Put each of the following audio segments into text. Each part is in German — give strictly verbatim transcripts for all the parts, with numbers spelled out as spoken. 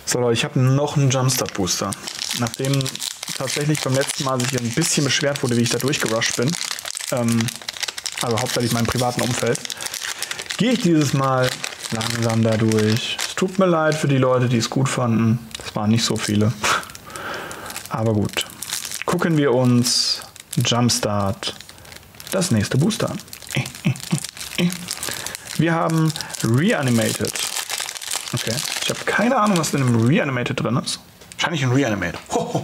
So Leute, ich habe noch einen Jumpstart Booster. Nachdem tatsächlich beim letzten Mal sich ein bisschen beschwert wurde, wie ich da durchgerusht bin, ähm, also hauptsächlich in meinem privaten Umfeld, gehe ich dieses Mal langsam da durch. Es tut mir leid für die Leute, die es gut fanden. Es waren nicht so viele. Aber gut. Gucken wir uns Jumpstart das nächste Booster an. Wir haben Reanimated. Okay. Ich habe keine Ahnung, was in einem Reanimated drin ist. Wahrscheinlich ein Reanimated.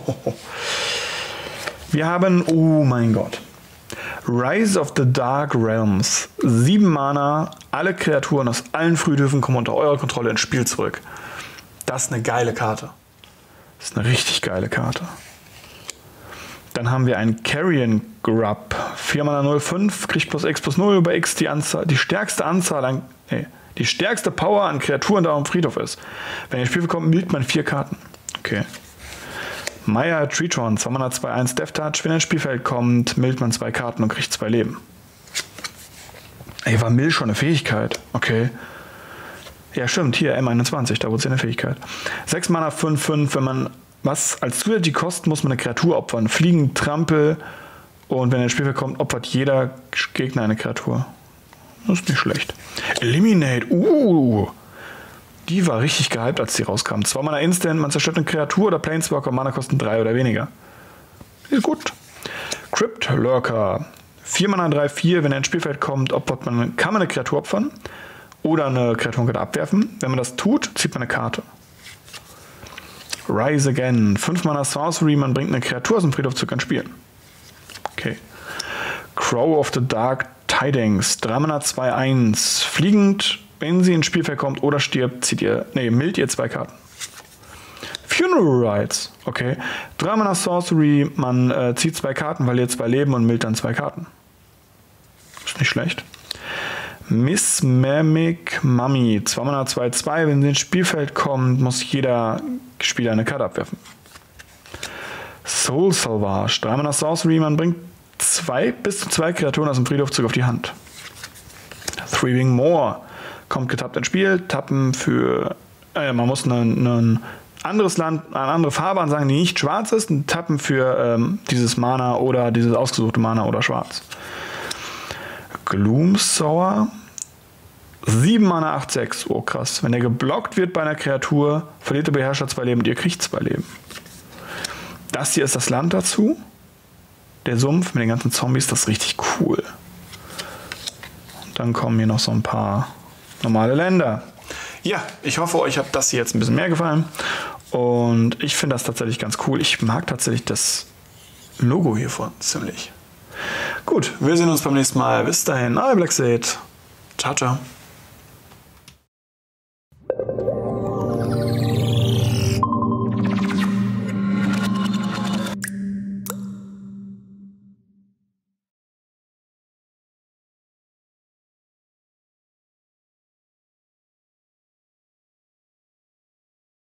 Wir haben, oh mein Gott. Rise of the Dark Realms. Sieben Mana. Alle Kreaturen aus allen Friedhöfen kommen unter eurer Kontrolle ins Spiel zurück. Das ist eine geile Karte. Das ist eine richtig geile Karte. Dann haben wir einen Carrion Grub. vier Mana null fünf, kriegt plus X plus null über X die Anzahl, die stärkste Anzahl an, nee, die stärkste Power an Kreaturen, da auf dem Friedhof ist. Wenn ihr ins Spiel kommt, mildt man vier Karten. Okay. Maya Tritron, zwei Mana zwei eins Death Touch. Wenn er ins Spielfeld kommt, mildt man zwei Karten und kriegt zwei Leben. Ey, war Mill schon eine Fähigkeit? Okay. Ja, stimmt, hier M einundzwanzig, da wurde es ja eine Fähigkeit. sechs Mana fünf fünf, wenn man was als zusätzliche Kosten muss man eine Kreatur opfern. Fliegen, Trampel und wenn er ins Spielfeld kommt, opfert jeder Gegner eine Kreatur. Das ist nicht schlecht. Eliminate, uh, die war richtig gehypt, als die rauskam. zwei Mana Instant, man zerstört eine Kreatur oder Planeswalker, Mana kosten drei oder weniger. Ist gut. Crypt Lurker, vier Mana drei vier, wenn er ins Spielfeld kommt, opfert man, kann man eine Kreatur opfern oder eine Kreatur abwerfen. Wenn man das tut, zieht man eine Karte. Rise Again, fünf Mana Sorcery, man bringt eine Kreatur aus dem Friedhof zurück ins Spiel. Okay. Crow of the Dark Tidings, drei Mana zwei eins, fliegend, wenn sie ins Spielfeld kommt oder stirbt, zieht ihr, nee, mildt ihr zwei Karten. Funeral Rites, okay. drei Mana Sorcery, man äh, zieht zwei Karten, weil ihr zwei Leben und mildt dann zwei Karten. Ist nicht schlecht. Miss Mimic Mummy, zwei Mana zwei zwei, wenn sie ins Spielfeld kommt, muss jeder Spieler eine Karte abwerfen. Soul Salvage, drei Mana Sorcery, man bringt zwei bis zu zwei Kreaturen aus dem Friedhof zurück auf die Hand. Thriving More, kommt getappt ins Spiel, tappen für, äh, man muss ein anderes Land, eine andere Farbe ansagen, die nicht schwarz ist, und tappen für ähm, dieses Mana oder dieses ausgesuchte Mana oder schwarz. Gloomsour, sieben Mana acht sechs, oh krass. Wenn er geblockt wird bei einer Kreatur, verliert der Beherrscher zwei Leben und ihr kriegt zwei Leben. Das hier ist das Land dazu. Der Sumpf mit den ganzen Zombies, das ist richtig cool. Und dann kommen hier noch so ein paar normale Länder. Ja, ich hoffe, euch hat das hier jetzt ein bisschen mehr gefallen. Und ich finde das tatsächlich ganz cool. Ich mag tatsächlich das Logo hiervon ziemlich. Gut, wir sehen uns beim nächsten Mal. Bis dahin, euer Blackseid. Ciao, ciao.